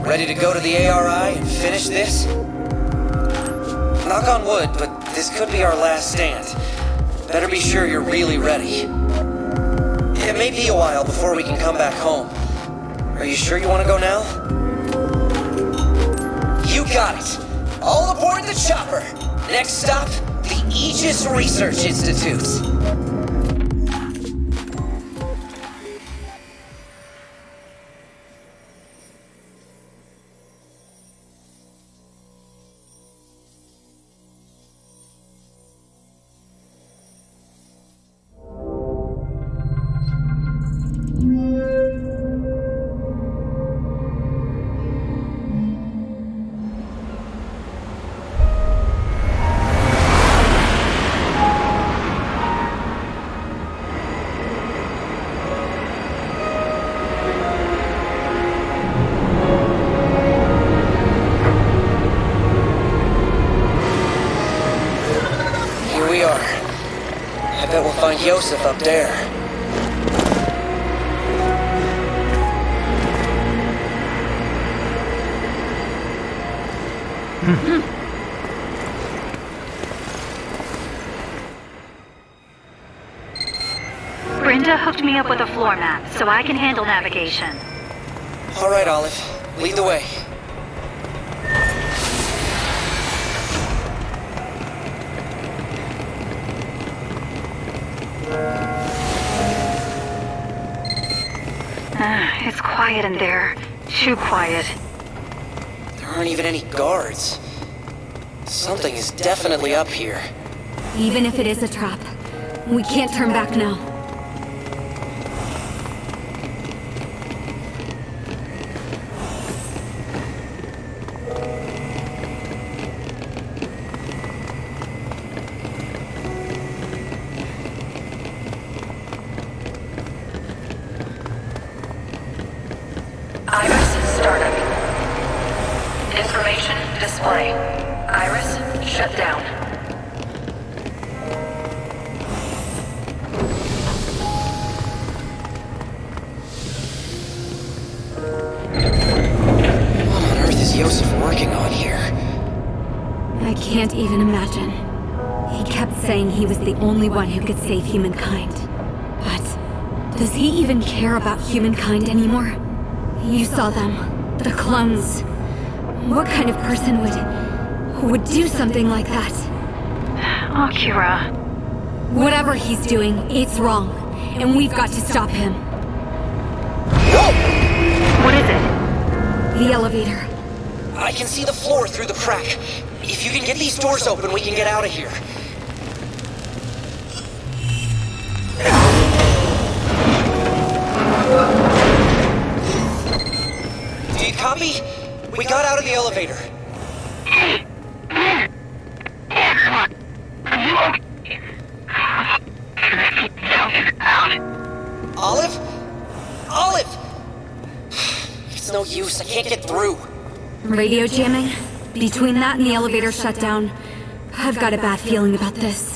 Ready to go to the ARI and finish this? Knock on wood, but this could be our last stand. Better be sure you're really ready. It may be a while before we can come back home. Are you sure you want to go now? You got it! All aboard the chopper! Next stop, the Aegis Research Institute. Joseph up there. Brenda hooked me up with a floor map, so I can handle navigation. All right, Olive. Lead the way. It's quiet in there. Too quiet. There aren't even any guards. Something is definitely up here. Even if it is a trap, we can't turn back now. Iris startup. Information display. Iris shut down. What on earth is Joseph working on here? I can't even imagine. He kept saying he was the only one who could save humankind. But does he even care about humankind anymore? You saw them. The clones. What kind of person would do something like that? Akira. Whatever he's doing, it's wrong. And we've got to stop him. What is it? The elevator. I can see the floor through the crack. If you can get these doors open, we can get out of here. Do you copy? We got out of the elevator. Olive? Olive! It's no use, I can't get through. Radio jamming? Between that and the elevator shutdown, I've got a bad feeling about this.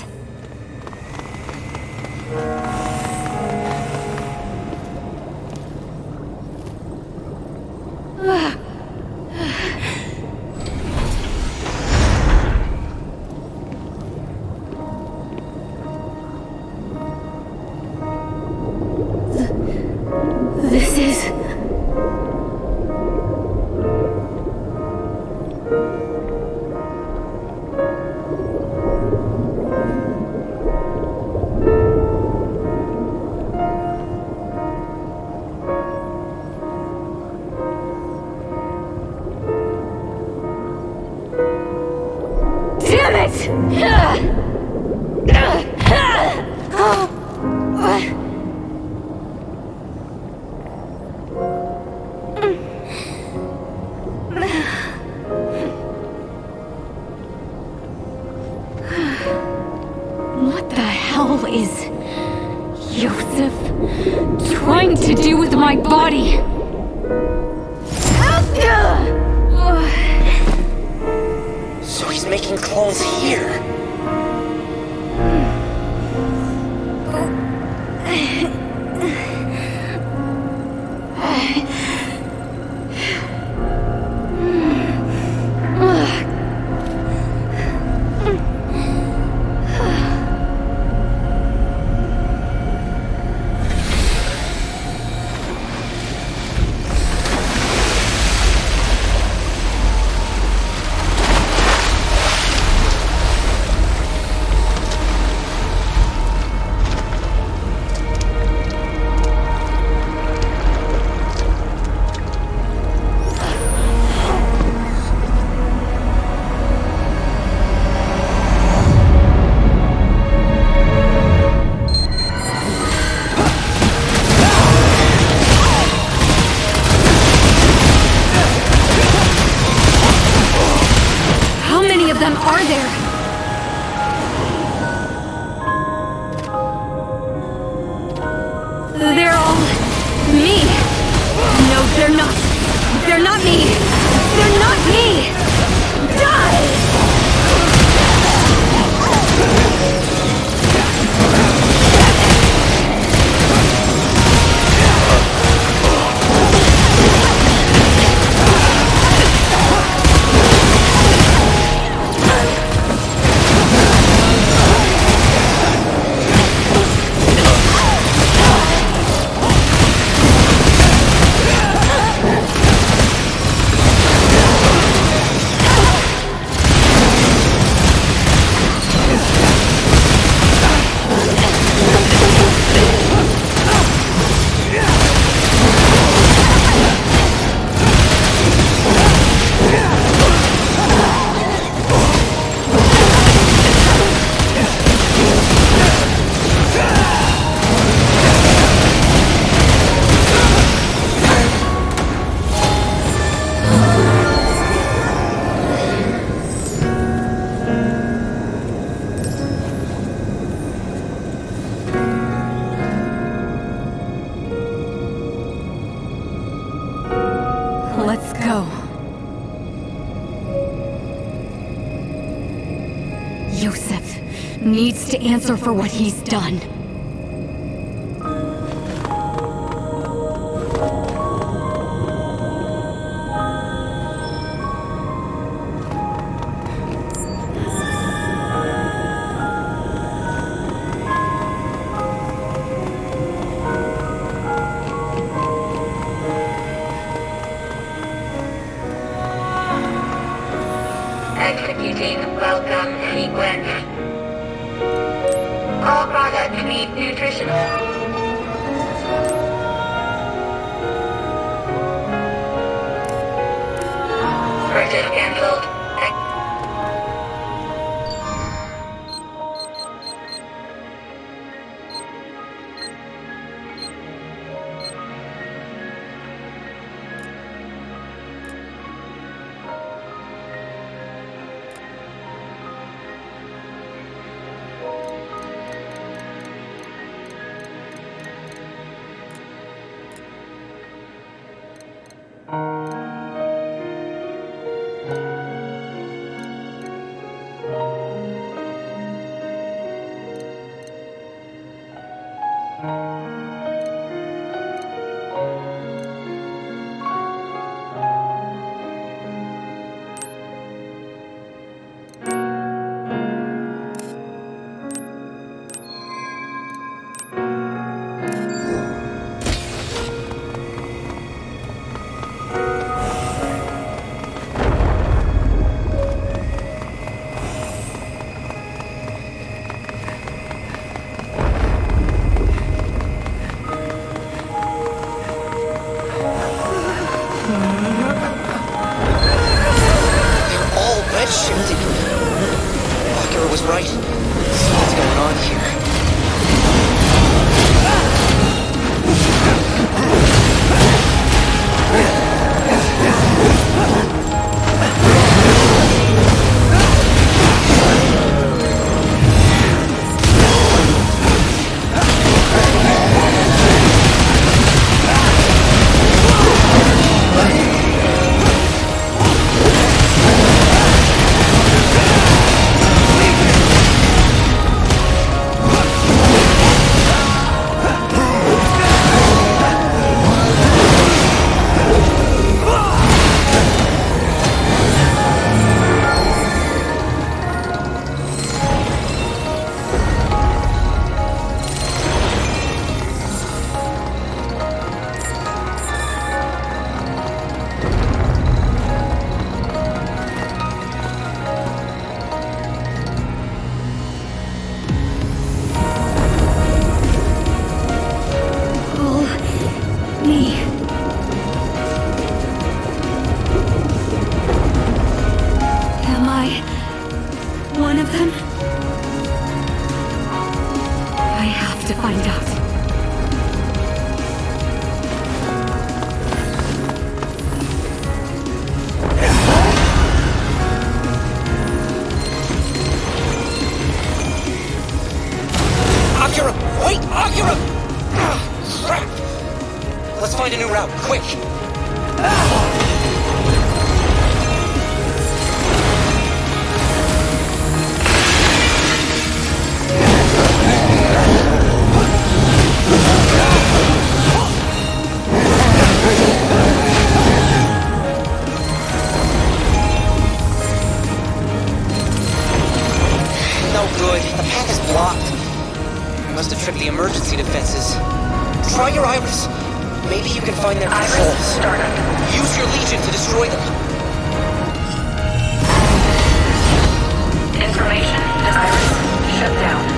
This is... Damn it! What the hell is Joseph trying to do with my body? So he's making clones here. They're not me! They're not me! Die! Let's go. Yosef needs to answer for what he's done. Executing welcome sequence. All products meet nutritional. Purchase cancelled. Shifting. Akira was right. What's going on here? One of them? I have to find out. Akira! Wait! Akira! Ah, crap! Let's find a new route, quick! Must have tripped the emergency defenses. Try your Iris. Maybe you can find their controls. Iris startup. Use your Legion to destroy them. Information. Iris shut down.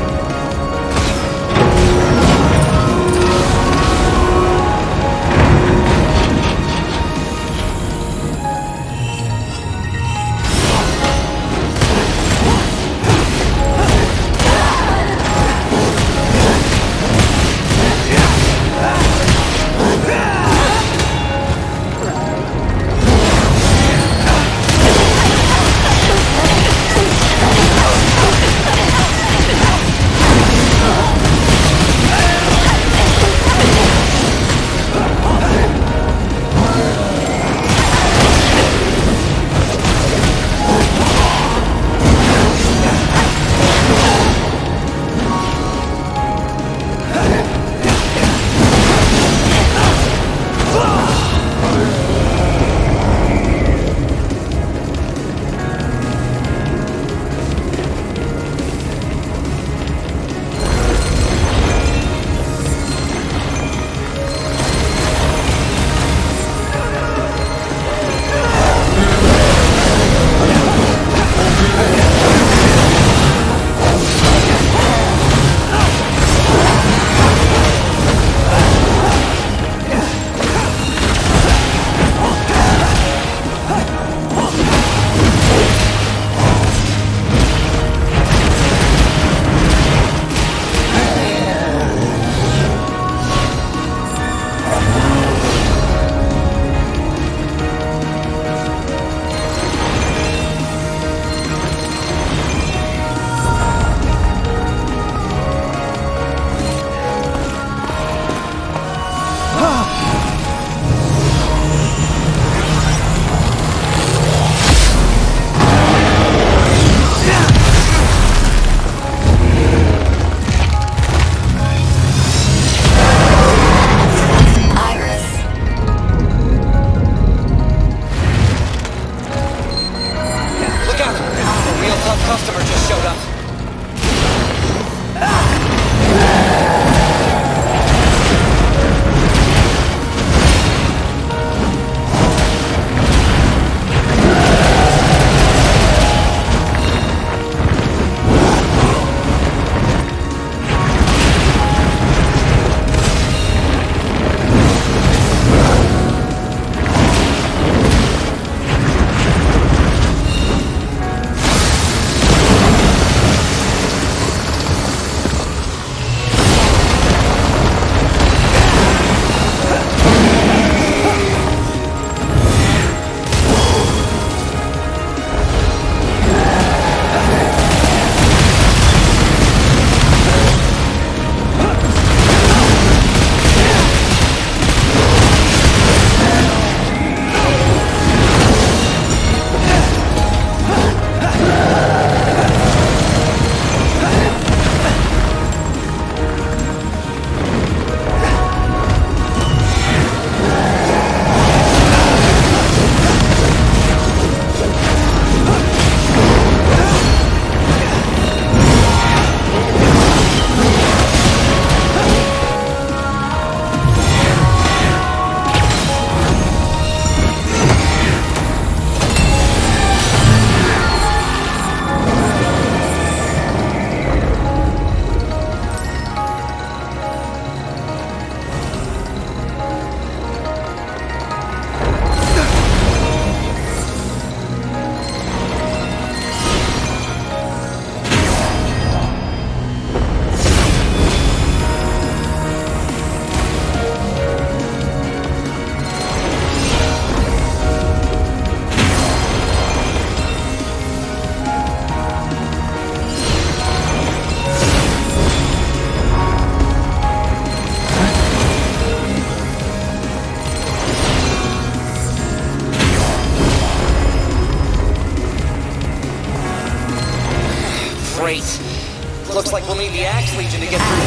Great. Looks like we'll need the Axe Legion to get through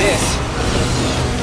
this.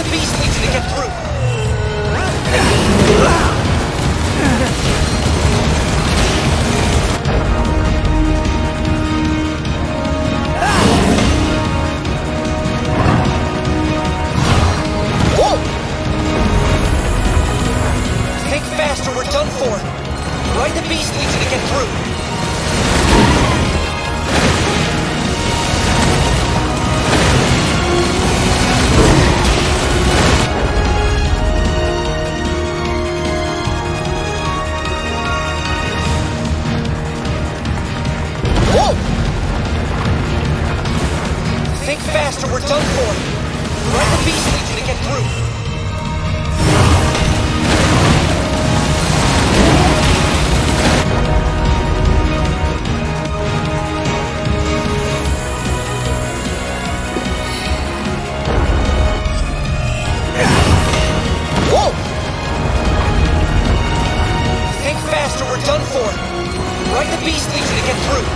the Beast Legion to get through! Whoa! Think faster, we're done for! Ride the Beast Legion to get through! Think faster, we're done for! Ride the Beast Legion to get through! Whoa! Think faster, we're done for! Ride the Beast Legion to get through!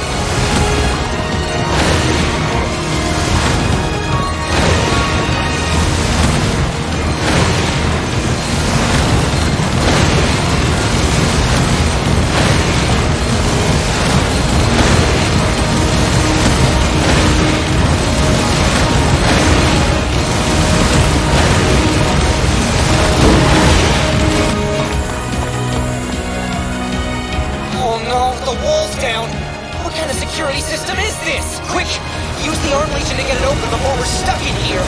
Security system is this? Quick! Use the Arm Legion to get it open before we're stuck in here!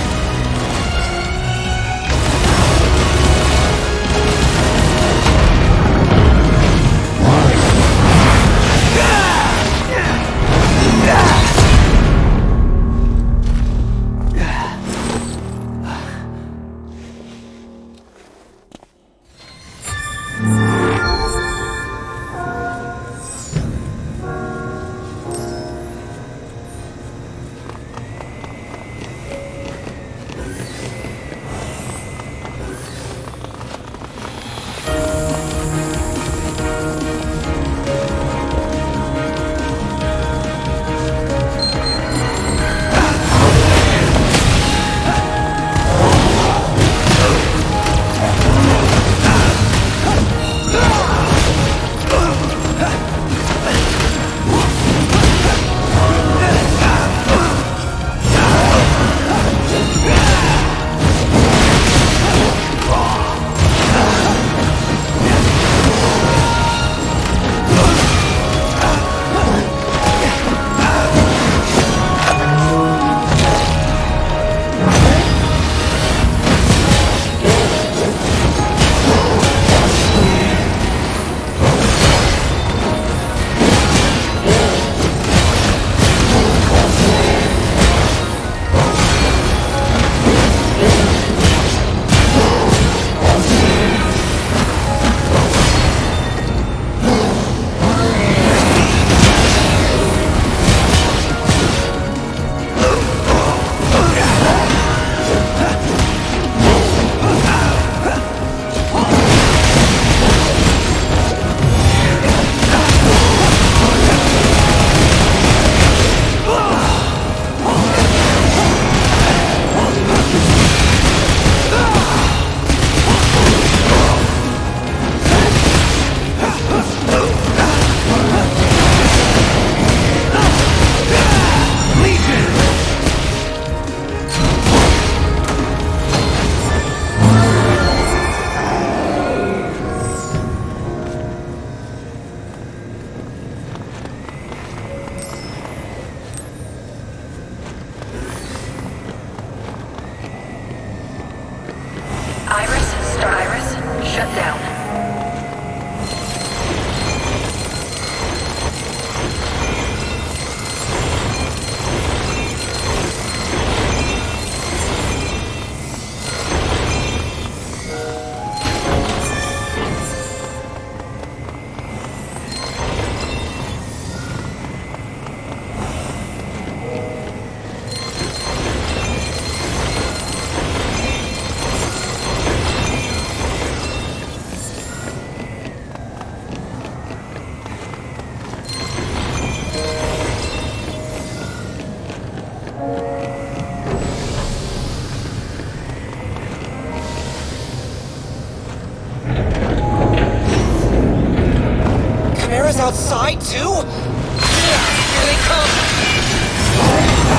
outside, too? Here they come!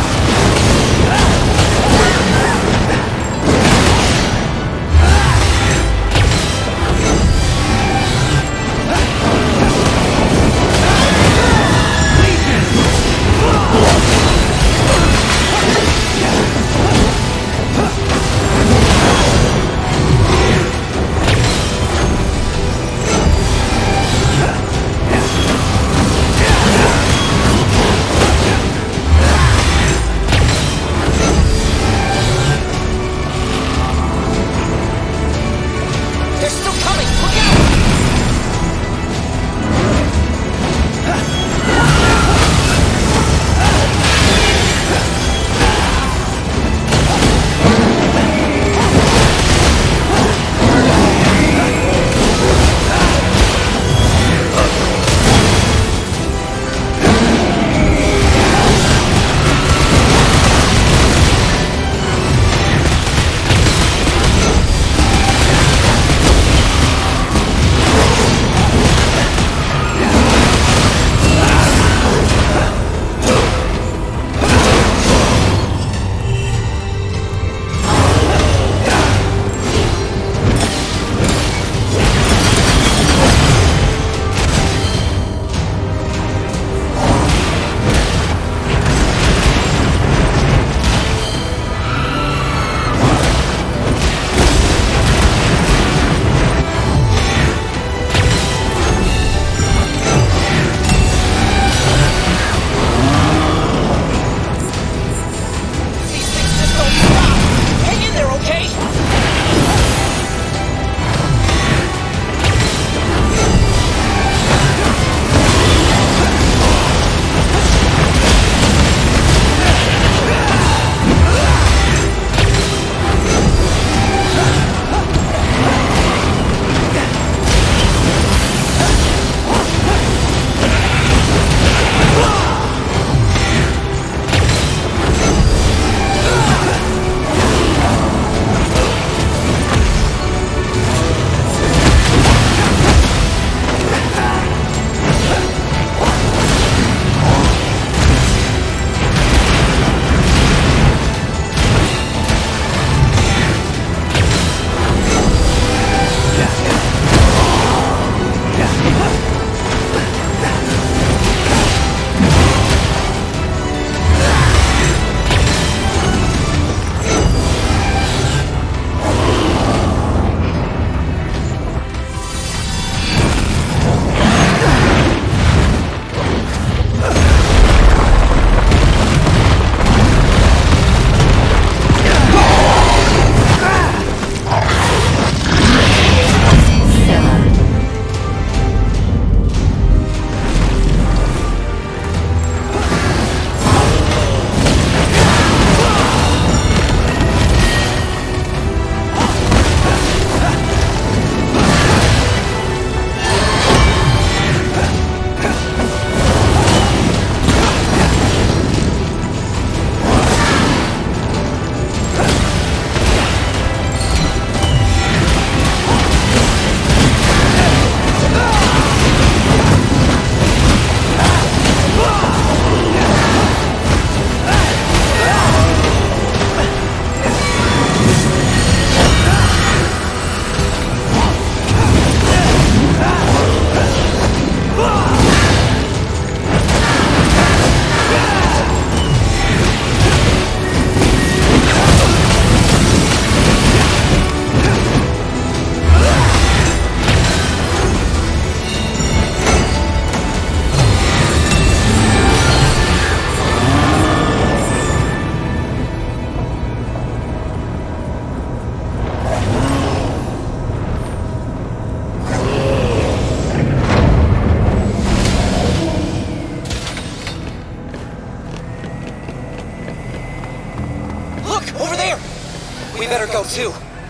We better go too.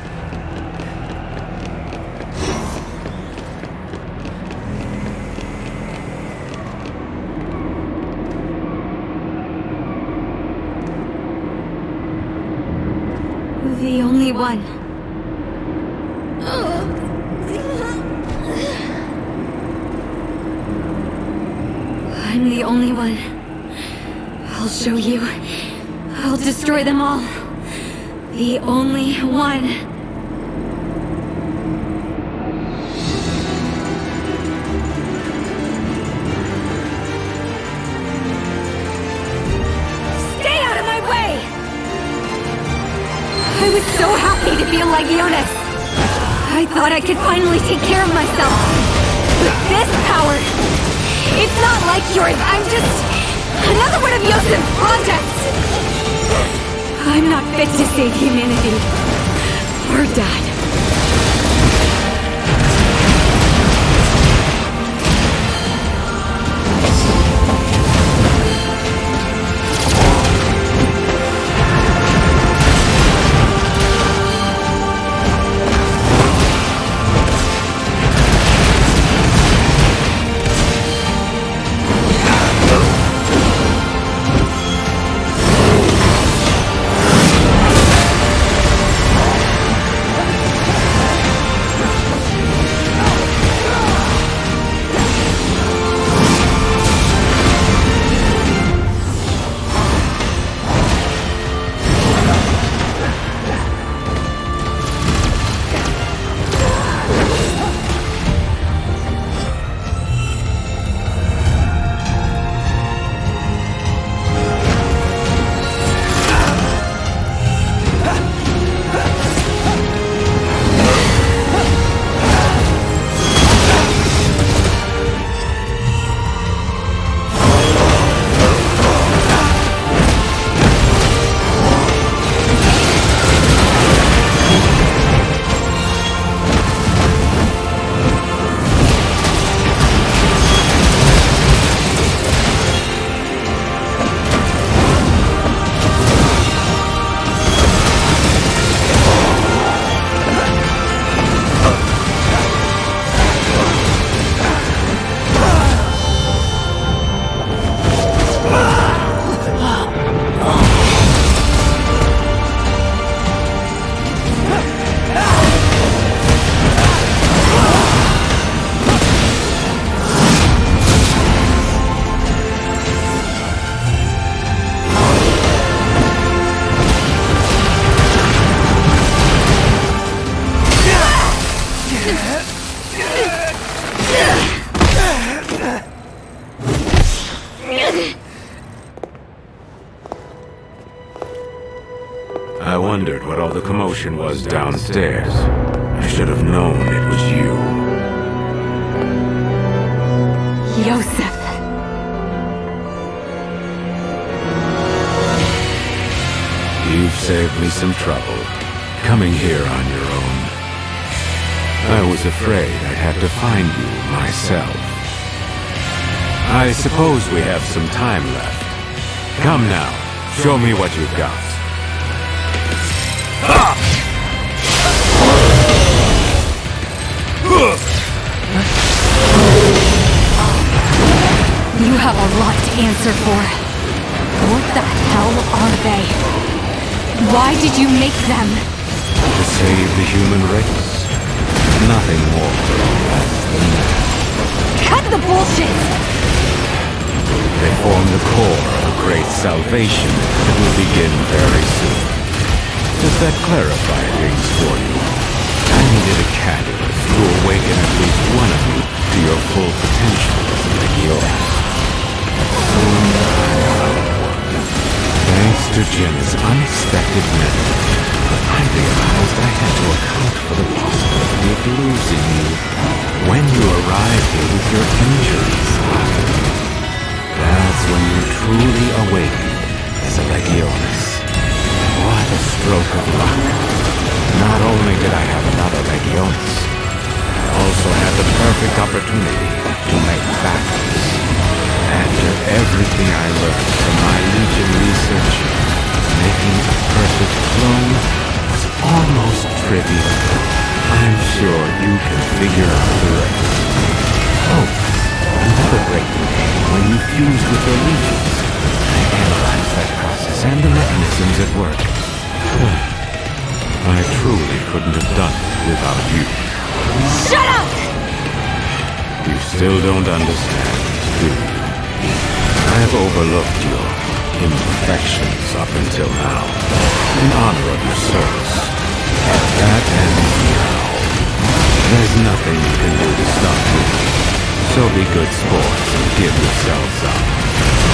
The only one. I'm the only one. I'll show you. I'll destroy them all. The only one. Stay out of my way! I was so happy to be a Legioness. I thought I could finally take care of myself. But this power, it's not like yours. I'm just another one of Yosef's projects. I'm not fit to save humanity. Or Dad. I wondered what all the commotion was downstairs. I should have known it was you. Yosef. You've saved me some trouble, coming here on your own. I was afraid I'd have to find you myself. I suppose we have some time left. Come now, show me what you've got. You have a lot to answer for. What the hell are they? Why did you make them? To save the human race. Nothing more or less than that. Cut the bullshit! They form the core of a great salvation that will begin very soon. Does that clarify things for you? I needed a catalyst to awaken at least one of you to your full potential as a Legioness. Soon I found one. Thanks to Jim's unexpected method, I realized I had to account for the possibility of losing you when you arrived here with your injuries. That's when you truly awakened as a Legioness. What a stroke of luck. Not only did I have another Legioness, I also had the perfect opportunity to make Backlogged. After everything I learned from my Legion research, making a perfect clone was almost trivial. I'm sure you can figure out the rest. Oh, another great thing came when you fused with your legions. I analyzed that process and the mechanisms at work. I truly couldn't have done it without you. Shut up! You still don't understand, do you? I've overlooked your imperfections up until now, in honor of your service. But that ends now. There's nothing you can do to stop me. So be good sports and give yourselves up.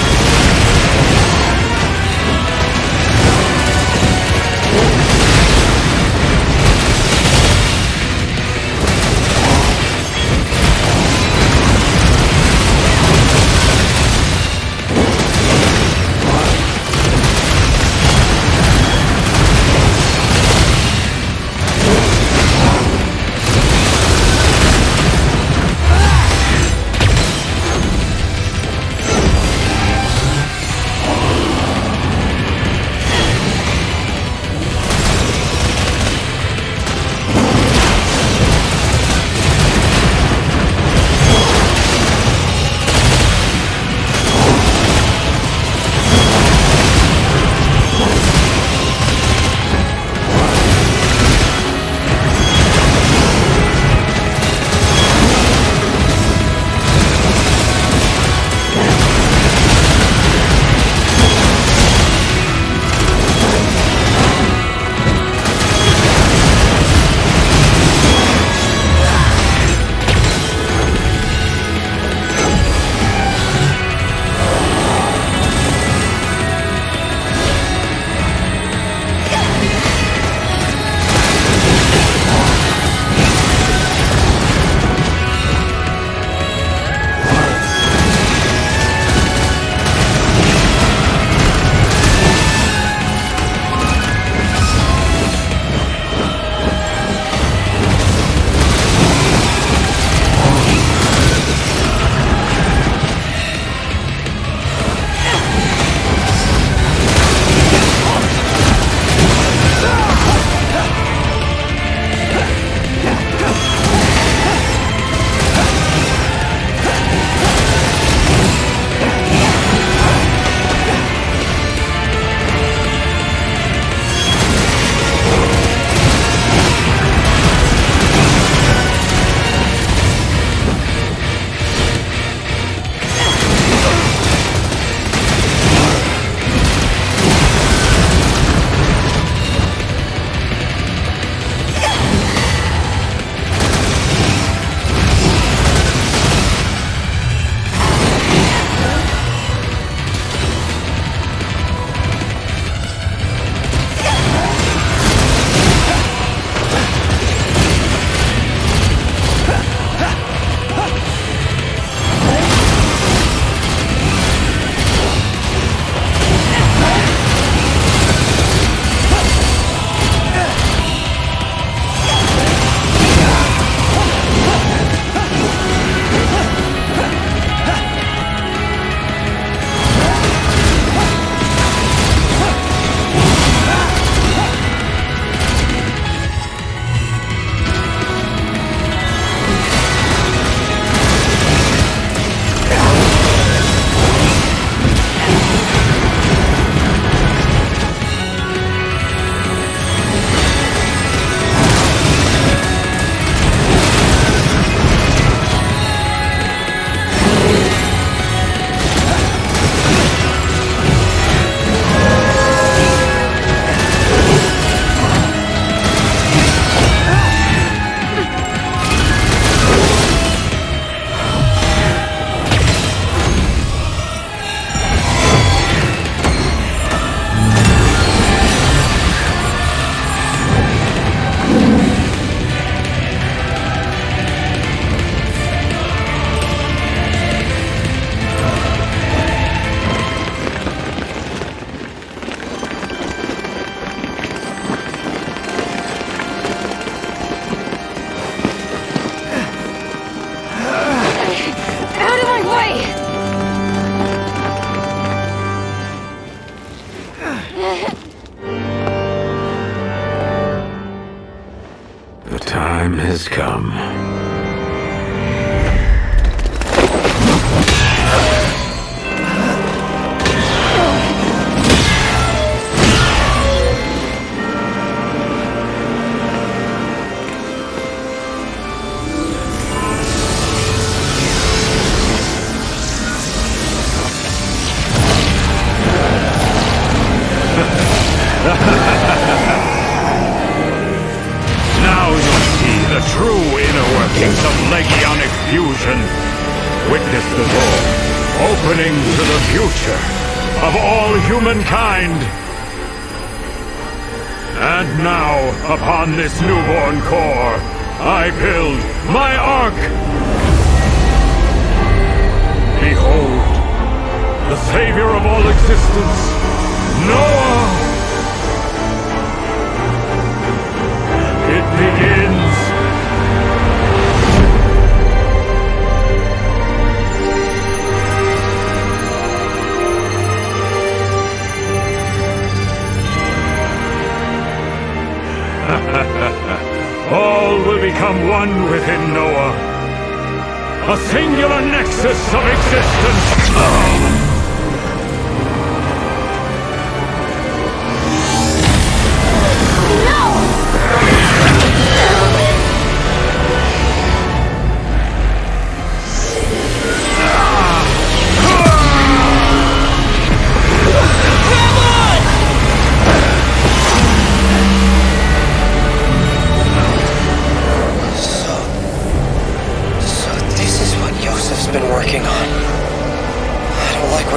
time has come. workings of Legionic fusion. Witness the door, opening to the future of all humankind. And now, upon this newborn core, I build my Ark! Behold, the savior of all existence, Noah! It begins! All will become one within Noah. A singular nexus of existence. Been working on. I don't like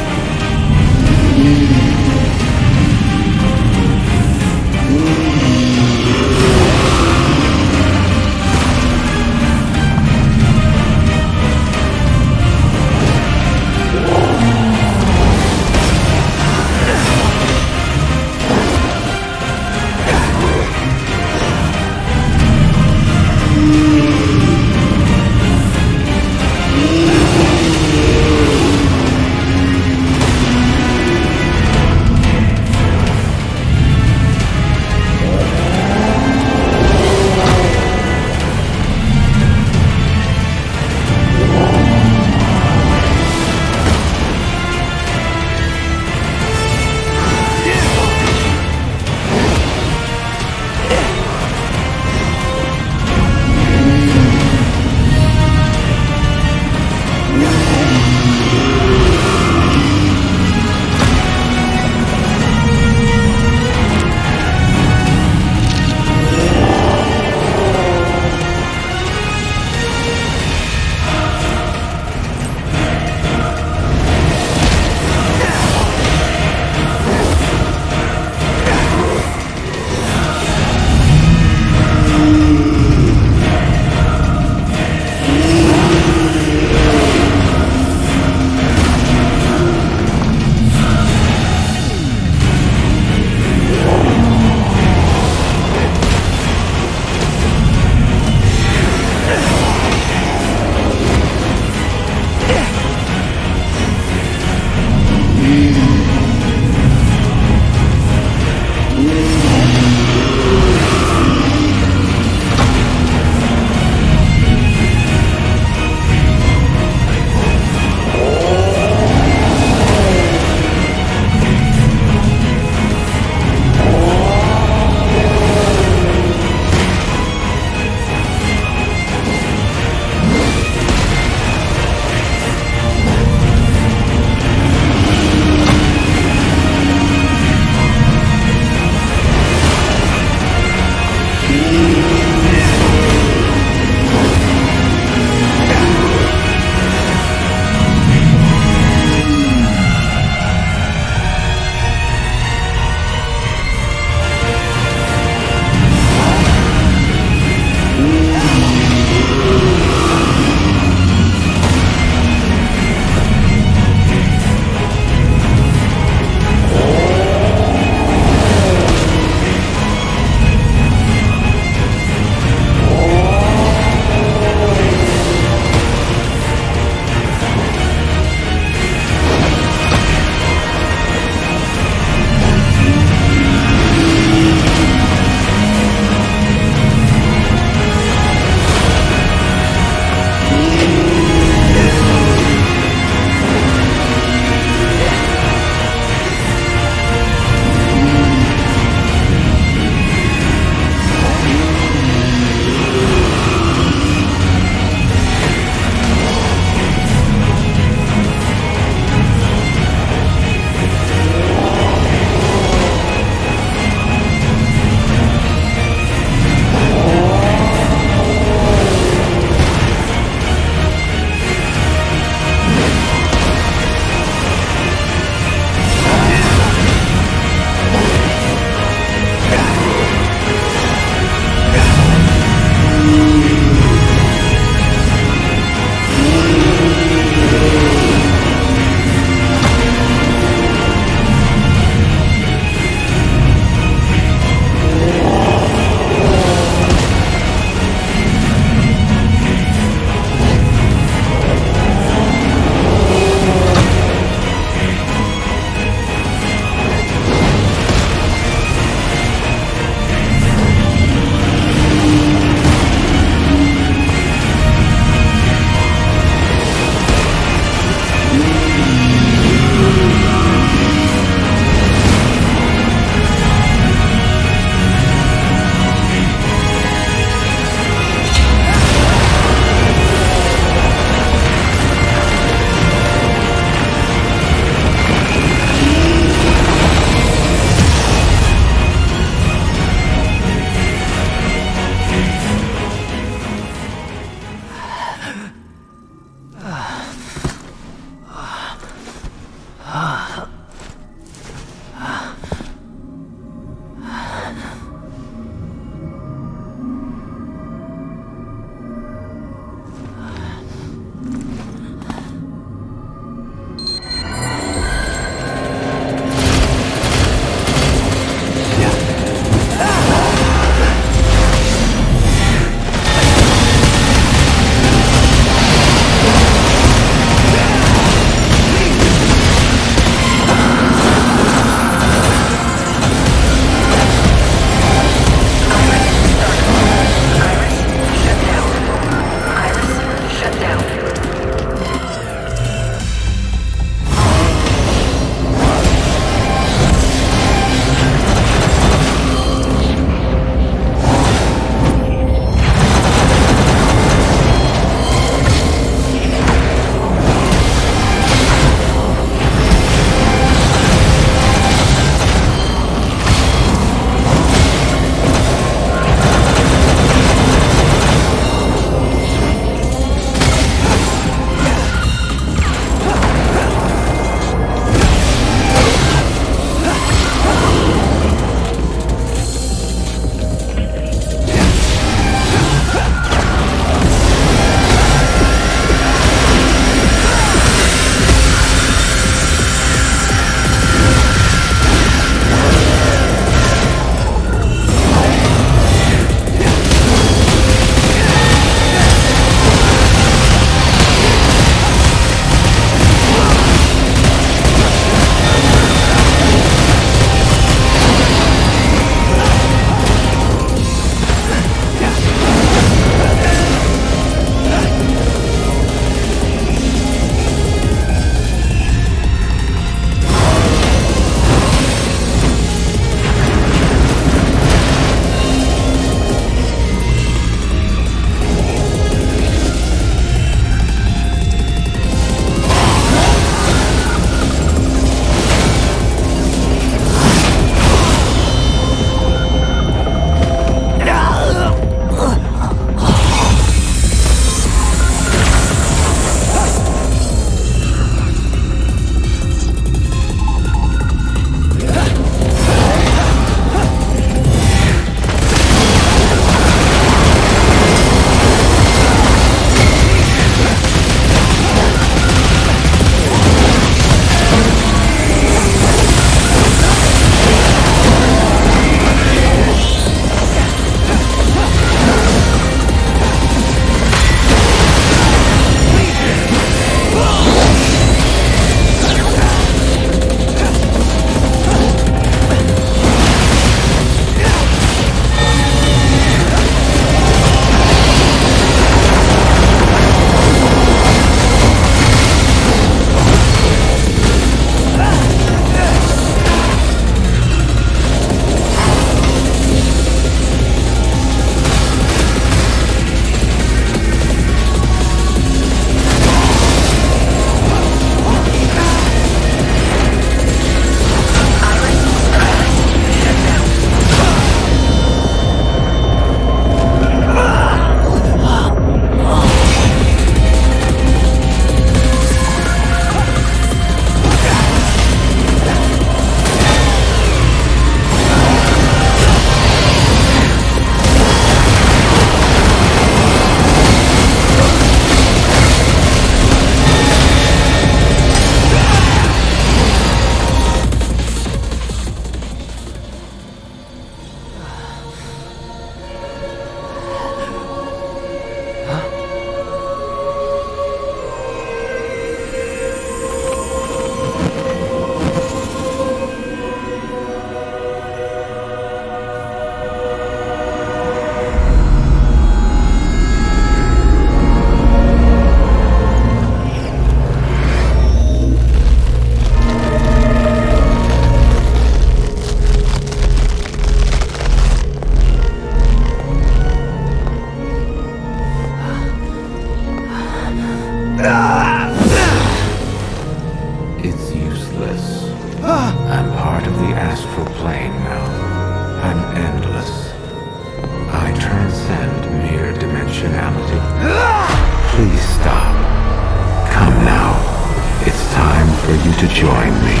functionality. Please stop. Come now. It's time for you to join me.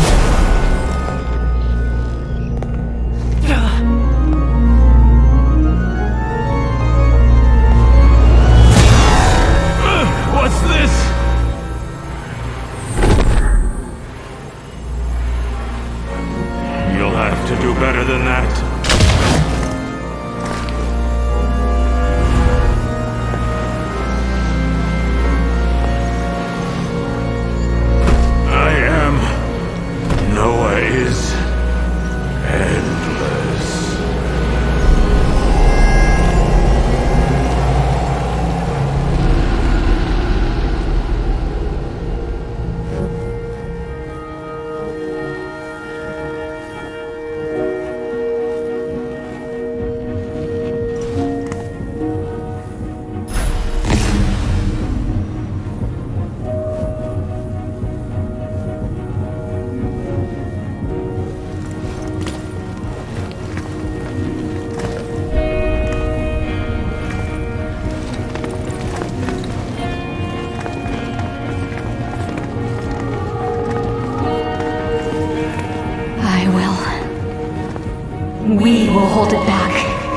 What's this? You'll have to do better than that. Noah is endless. We will hold it back.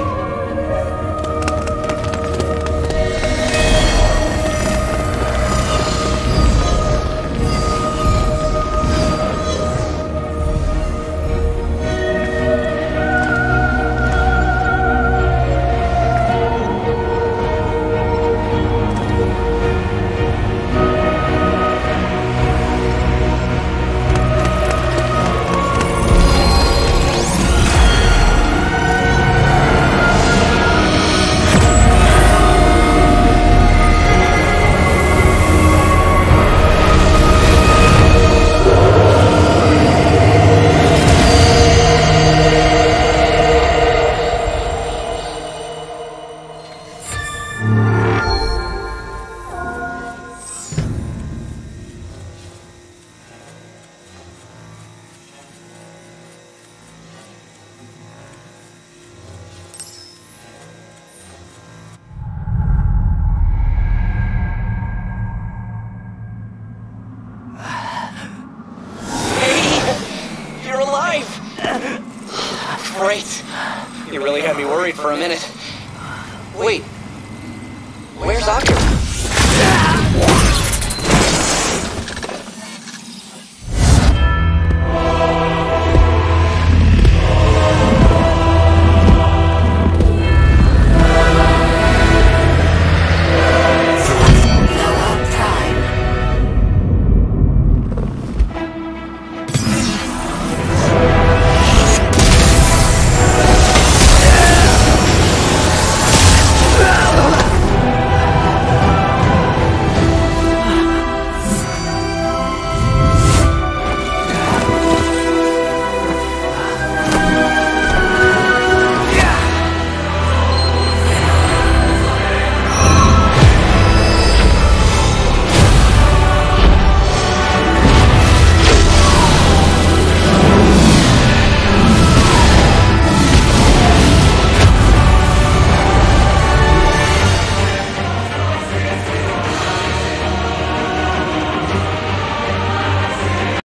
Great. You really had me worried for a minute. Wait. Where's Akira?